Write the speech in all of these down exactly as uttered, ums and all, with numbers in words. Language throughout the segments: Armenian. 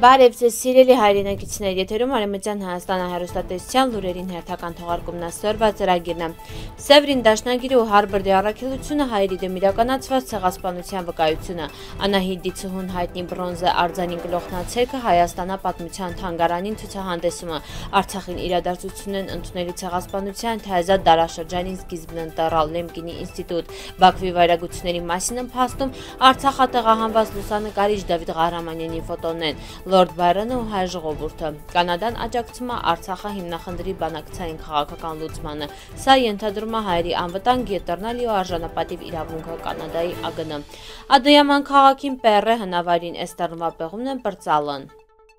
Բարև ձեզ սիրելի հայրենակիցներ, եթերում Արևմտյան Հայաստանը հեռուստատեսության լուրերին հերթական թողարկումն է սրված ծրագիրն է։ Սևրին դաշնագիրը ու Հարբարդի առաքելությունը հայերի դեմ իրականացված ցեղասպանության վկայությունը։ Անահիտի ցհուն հայտնի բրոնզե արձանին գլոխնացերքը Հայաստանապատմության թանգարանին ցուցահանդեսումը։ Արցախին իրադարձությունն ընդունելի ցեղասպանության թեզատ դարաշրջանին սկիզբն ընտրալ Լեմկինի ինստիտուտ։ Բաքվի վայրագությունների մասին ըմփաստում Արցախատեղահանված լուսանկարիչ Դավիթ Ղահրամանյանի ֆոտոներն։ Լորդ Բայրոնը ու հայ ժողովուրդը։ Կանադան աջակցում է Արցախը հիմնախնդրի բանակցային քաղաքական լուծմանը։ Սա ենթադրում է հայերի անվտանգ, ետրնալի ու արժանապատիվ իրավունքը Կանադայի ԱԳՆ։ Ադոյաման քաղաքին Պեռե հնավայրին էստերնվապեղումն են պրծալն։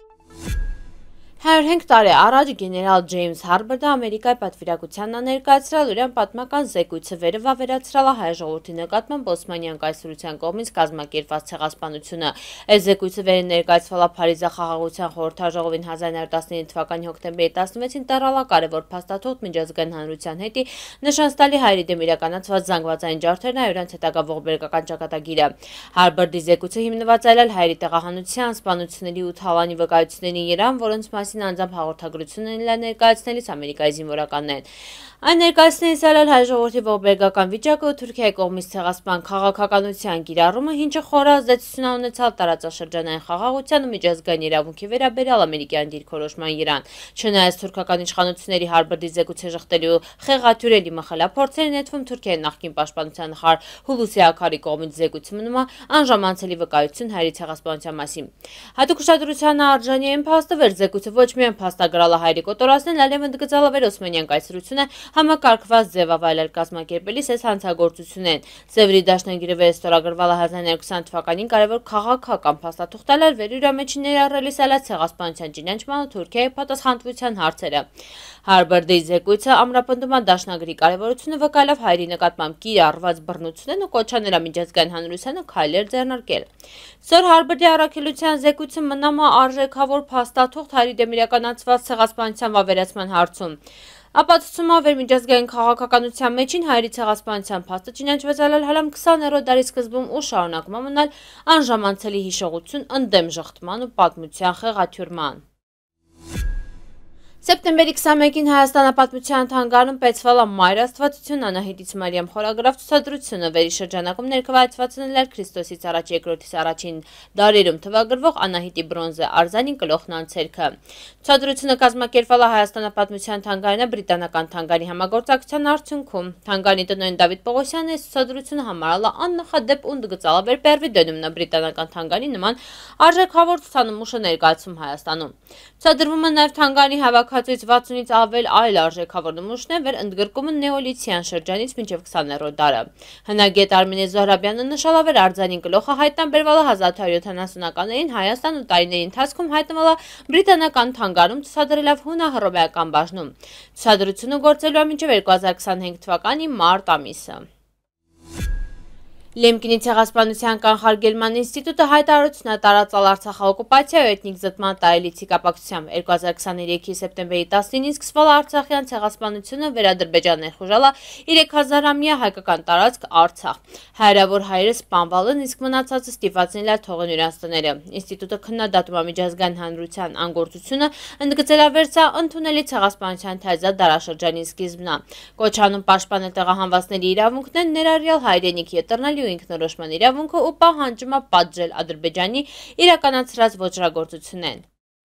հարյուրհինգ տարի առաջ գեներալ Ջեյմս Հարբարդը Ամերիկայի պատվիրակությանն է ներկայացրել իրեն պատմական զեկույցը վերև ավերացրել հայ ժողովրդի նկատմամբ օսմանյան կայսրության կողմից կազմակերպված ցեղասպանությունը։ Այս զեկույցը վեր ներկայացվել է Փարիզի խաղաղության խորհրդաժողովին հազար նոր տասնինը թվականի հոկտեմբերի տասնվեցին տառալա կարևոր փաստաթուղթ միջազգային հանրության հետի նշան տալի հայերի դեմ իրականացված զանգվածային ջարդերն այրանց հետագա ողբերգական ճակատագիրը։ Հարբարդի զեկույցը հիմնված է հայերի տեղահանության, սպանությունների ու թալանի վկայությունների երան, որոնց մասին անձամբ հաղորդագրություն են ներկայացնելիս Ամերիկայի զինվորականներն։ Այն ներկայացնելիս այլ հայ ժողովրդի ողբերգական վիճակը ու Թուրքիայի կողմից ցեղասպան քաղաքականության կիրառումը, ինչը խոր ազդեցություն ունեցավ տարածաշրջանային խաղաղության ու միջազգային իրավունքի վերաբերյալ ամերիկյան դիրքորոշման երան։ Չնայած թուրքական իշխանությունների Հարբարդի զեկույցը ժխտելու խեղաթյուրելի մխելափորձեր նետվում Թուրքիայի նախկին պաշտպանության նախարար Հուլուսի Աքարի կողմից զեկույցը մնում է անժամանցելի վկայություն հայերի ցեղասպանության մասին։ Հատուկ ուշադրության արժանի են փաստը զեկույցը ոչ միայն փաստագրալ է հայերի կոտորածն, այլև ընդգծալավեր օսմանյան կայսրությունը համակարգված ձևավայրել կազմակերպելիս այս հանցագործությունն։ Սևրի դաշնագիրը վերստորագրվել է հազար նոր տասնինը թվականին կարևոր քաղաքական փաստաթուղթ էր վեր իր մեջ ներառելիս այլ ցեղասպանության ճանաչման ու Թուրքիայի պատասխանատվության հարցերը։ Հարբարդի զեկույցը ամրապնդում է դաշնագրի կարևորությունը վկայելով հայերի նկատմամբ կիրառված բռնությունն ու կոչանել միջազգային հանրությանը քայլեր ձեռնարկել։ Սոր Հարբարդի առաքելության զեկույցը մնում է արժեքավոր փաստաթուղթ հայերի դեմ իրականացված ցեղասպանության վավերացման հարցում։ Ապացուցում է վերմիջազգային քաղաքականության մեջին հայերի ցեղասպանության փաստը ճանաչված այլ հալամ քսաներորդ դարի սկզբում ու շարունակում է մնալ անժամանցելի հիշողություն ընդդեմ ժխտման ու պատմության խեղաթյուրման։ Սեպտեմբերի քսանմեկին Հայաստանապատմության թանգարանում պետցվել է Մայր Աստվածություն Անահիտից Մարիամ խորագրավ ցուցադրությունը վերի շրջանակում ներկայացված էր Քրիստոսից առաջ երկրորդից առաջին դարերում թվագրվող Անահիտի բրոնզե արձանին գլոխնանցերքը։ Ցուցադրությունը կազմակերպվել է Հայաստանապատմության թանգարանը բրիտանական թանգարանի համագործակցության արդյունքում։ Թանգարանի տնօրեն Դավիթ Պողոսյանն այս ցուցադրությունը համարել է աննախադեպ ու ընդգծալավեր պերվի դնում բրիտանական թանգարանի նման արժեքավոր ցուցանմուշը ներկայացում Հայաստանում։ Ցուցադրվում է նաև թանգարանի հավաքածուից վաթսունից ավել այլ արժեքավոր նմուշներ վեր ընդգրկումը նեոլիթյան շրջանից մինչև քսաներորդ դարը։ Հնագետ Արմինե Զոհրաբյանը նշալավեր արձանին գլոխը հայտնաբերվել է հազար հարյուր յոթանասունականներին Հայաստան ու տարիների ընթացքում հայտնվել է բրիտանական թանգարանում ցուցադրելով հունահռոմեական բաժնում։ Ցուցադրությունը գործելու է մինչև երկու հազար քսանհինգ թվականի մարտ ամիսը։ Լեմկինի ցեղասպանության կանխարգելման ինստիտուտը հայտարարություն է տարածել Արցախի օկուպացիա ու էթնիկ զտման տարելիցի կապակցությամբ։ երկու հազար քսաներեքի սեպտեմբերի տասնինին սկսվել արցախյան ցեղասպանությունը վերադրբեջան ներխուժալա երեք հազարամյա հայկական տարածք Արցախ։ Հարյուրավոր հայերը սպանվել են, իսկ մնացածը ստիպված են թողել իրենց տները։ Ինստիտուտը քննադատում է միջազգային հանրության անգործությունը, ընդգծելով սա ընդունելի ցեղասպանության թեզատ դարաշրջանի սկիզբն է։ Կոչանում պաշտպանել տեղահանվածների իրավունքներն ներառյալ հայրենիք ետրնալի ինքնորոշման իրավունքը ու պահանջում է պատժել Ադրբեջանի իրականացրած ոճրագործությունն։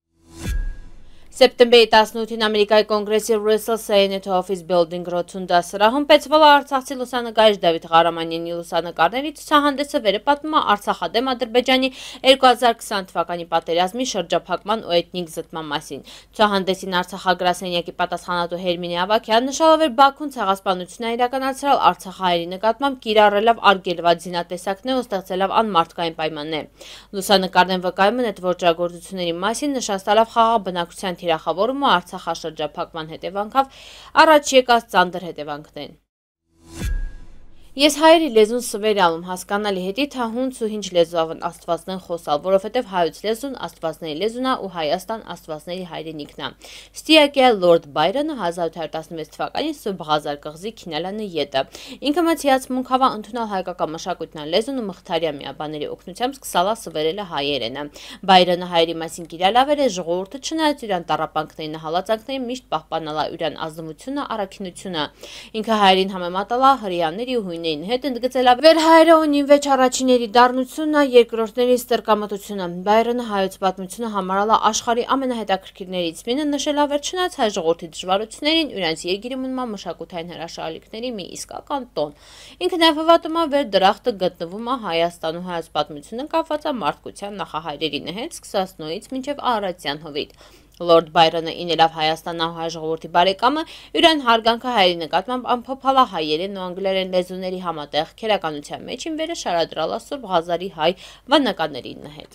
Սեպտեմբերի տասնութին Ամերիկայի կոնգրեսի Russell Senate Office Building ռոթունդա սրահում պետցվել է արցախցի լուսանկարիչ Դավիթ Ղահրամանյանի լուսանկարների ցուցահանդեսը վերը պատմում է Արցախադեմ Ադրբեջանի երկու հազար քսան թվականի պատերազմի շրջափակման ու էթնիկ զտման մասին։ Ցուցահանդեսին Արցախագրասենյակի պատասխանատու Հերմինե Ավագյան նշելով Բաքուն ցեղասպանություն է իրականացրել արցախահայերի նկատմամբ կիրառելով արգելված զինատեսակներ ու ստեղծելով անմարդկային պայմաններ։ Լուսանկարներն վկայում են այդ ոճրագործությունների մասին նշան տալով խաղաղ բնակչության թիրախավորումը Արցախաշրջափակման հետևանքով առաջ եկած ծանր հետևանքներն։ Ես հայերի լեզուն սվերյալում հասկանալի հետի թա հունց ու հինչ լեզուավն աստվածնեն խոսալ, որովհետև հայոց լեզուն աստվածների լեզուն է ու Հայաստան աստվածների հայրենիքն է։ Ստիակյա Լորդ Բայրոնը հազար ութ հարյուր տասնվեց թվականին Սուբղազար կղզի Քինալանը ետը։ Ինքը մեծ հիացմունքավա ընդունել հայկական մշակույթն լեզուն ու Մղթարյա միաբաների օգնությամբ սկսալա սվերելը հայերենը։ Բայրոնը հայերի մասին կիրալավեր է ժողովուրդը չնայած իրան տառապանքներին հալածանքներին միշտ պահպանալա իրան ազնվությունը, առաքինությունը։ Ինքը հայերին համեմատալա հրեաների ու հույններին հետ ընդգծելա վեր հայերը ունին վեճ առաջիների դառնությունը, երկրորդների ստրկամտությունը։ Բայրոնը հայոց պատմությունը համարալա աշխարհի ամենահետաքրքիրներից մինը, նշելա վեր չնայած հայ ժողովրդի դժվարություններին, իրենց երկիրի մնման մշակութային հրաշալիքների մի իսկական տոն։ Ինքը նաև հավատում է վեր դրախտը գտնվում է Հայաստանում, հայոց պատմությունը կապված է մարդկության նախահայրերին հետ, սկսած նոյից մինչև Արարատյան հովիտ։ Լորդ Բայրոնը ինելով Հայաստանահայ հայ ժողովրդի բարեկամը, իրեն հարգանքը հայերի նկատմամբ ամփոփալա հայերեն ու անգլերեն լեզուների համատեղ քերականության մեջին վերը շարադրալա Սուրբղազարի հայ վանականներին հետ։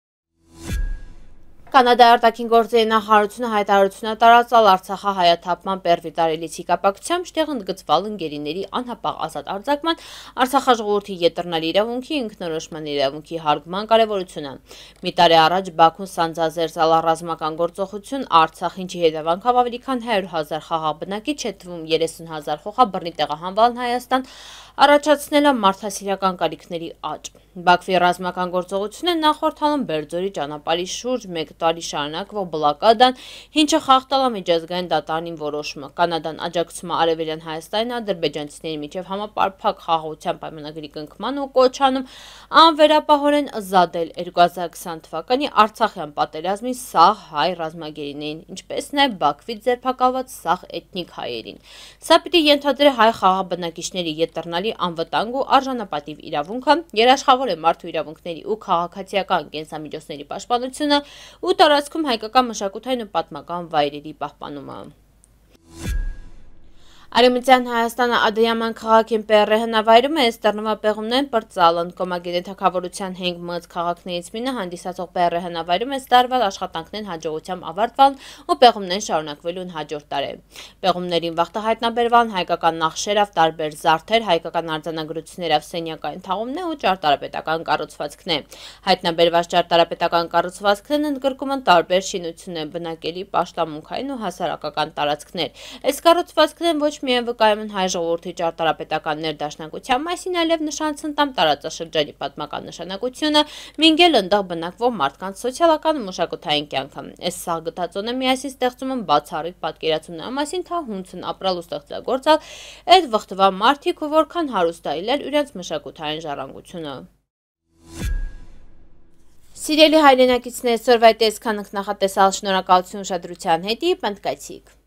Կանադայի արտաքին գործերի նախարարությունը հայտարարություն է տարածել Արցախահայաթափման պերվի տարելիցի կապակցությամբ, շտեղ ընդգծվել ընկերիների անհապաղ ազատ արձակման, Արցախաժողովրդի յետռնալի իրավունքի, ինքնորոշման իրավունքի հարգման կարևորությունը։ Մի տարի առաջ Բաքուն սանձազերծել ռազմական գործողություն Արցախ, ինչի հետևանքով ավելի քան հարյուր հազար խաղաղ բնակիչ, հետ թվում երեսուն հազար խոխաբռնի տեղահանվել Հայաստան, առաջացնել է մարդասիրական կարիքների աճ։ Բաքվի ռազմական գործողությունը նախորդալն Բերձորի ճանապարհի շուրջ մեկ տարի շարունակվող բլոկադան, ինչը խախտել է միջազգային դատարանի որոշումը։ Կանադան աջակցում է Արևելյան Հայաստանին ադրբեջանցիների միջև համապարփակ խաղաղության պայմանագրի կնքման ու կոչանում անվերապահորեն զադել երկու հազար քսան թվականի Արցախյան պատերազմի սաղ հայ ռազմագերիներին, ինչպես նաև Բաքվից ձերբակալված սաղ էթնիկ հայերին։ Սա պիտի ենթադրի հայ խաղաղ բնակիչների յետռնալի անվտանգ ու արժանապատիվ իրավունքը, երաշխավոր է մարդու իրավունքների ու քաղաքացիական կենսամիջոցների պաշտպանությունը ու տարածքում հայկական մշակութային ու պատմական վայրերի պահպանումը։ Արևմտյան Հայաստանը Ադրիաման քաղաքին պերը հնավայրում է ստեռնվապեղումներն պրծալն, կոմագենե թագավորության հենք մըց քաղաքներից մինը հանդիսացող պերը հնավայրում է ստարվել աշխատանքներն հաջողությամբ ավարտվան ու պեղումներն շարունակվելուն հաջորդ տարի։ Պեղումներին վաղտը հայտնաբերվան հայկական նախշերով տարբեր զարդեր, հայկական արձանագրություններով սենյակային թաղումներ ու ճարտարապետական կառուցվածքներ։ Հայտնաբերված ճարտարապետական կառուցվածքներն ընդգրկում են տարբեր շինություններ, բնակելի, պաշտամունքային ու հասարակական տարածքներ։ Այս կառուցվածքներն ոչ միայն վկայում են հայ ժողովրդի ճարտարապետական ներդաշնակության մասին, այլև նշանցնդամ տարածաշրջանի պատմական նշանակությունը, մինգել ընդեղ բնակվող մարդկանց սոցիալական ու մշակութային կյանքը։ Այս սաղ գտածոները միասին ստեղծում են բացառիկ պատկերացումների մասին, թա հունցն ապրալ ու ստեղծագործալ այդ վխտվա մարդիկ ու որքան հարուստ է իրենց իրենց մշակութային ժառանգությունը։ Սիրելի հայրենակիցներ, այսօրվա այդ այսքան նախատեսալ, շնորհակալություն ուշադրության հետի, պնդկացիք։